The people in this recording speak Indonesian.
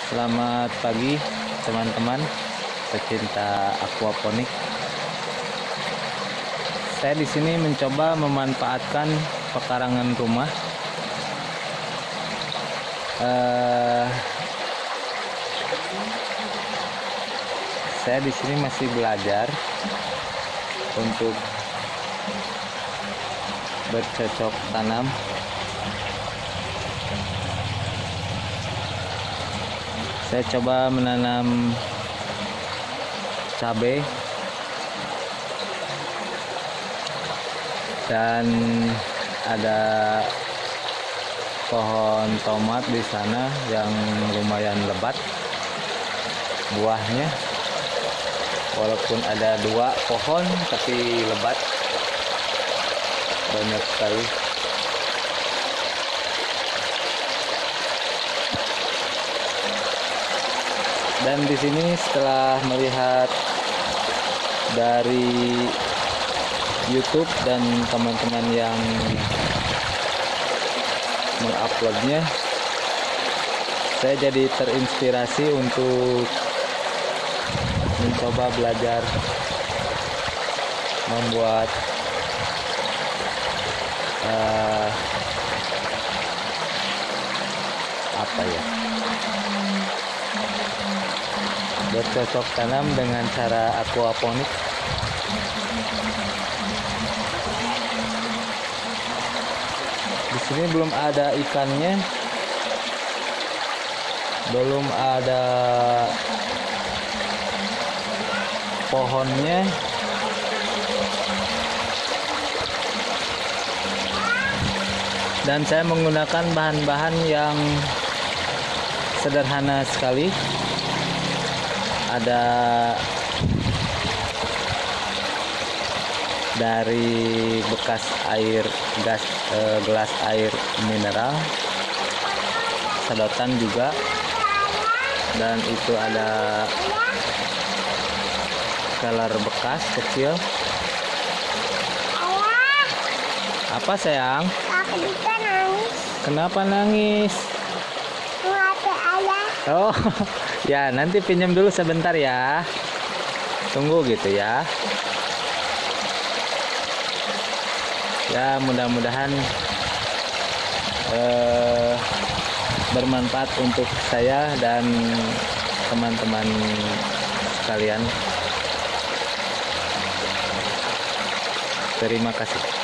Selamat pagi teman-teman pecinta aquaponik. Saya di sini mencoba memanfaatkan pekarangan rumah. Saya di sini masih belajar untuk bercocok tanam. Saya coba menanam cabai dan ada pohon tomat di sana yang lumayan lebat buahnya, walaupun ada 2 pohon tapi lebat banyak sekali. Dan di sini setelah melihat dari YouTube dan teman-teman yang menguploadnya, saya jadi terinspirasi untuk mencoba belajar membuat bercocok tanam dengan cara aquaponik. Di sini belum ada ikannya, belum ada pohonnya, dan saya menggunakan bahan-bahan yang sederhana sekali. Ada dari bekas air gelas air mineral, sedotan juga, dan itu ada kelor bekas kecil. Apa sayang? Aku bisa nangis. Kenapa nangis? Mati ayah. Oh ya, nanti pinjam dulu sebentar ya, tunggu gitu ya. Ya, mudah-mudahan bermanfaat untuk saya dan teman-teman sekalian. Terima kasih.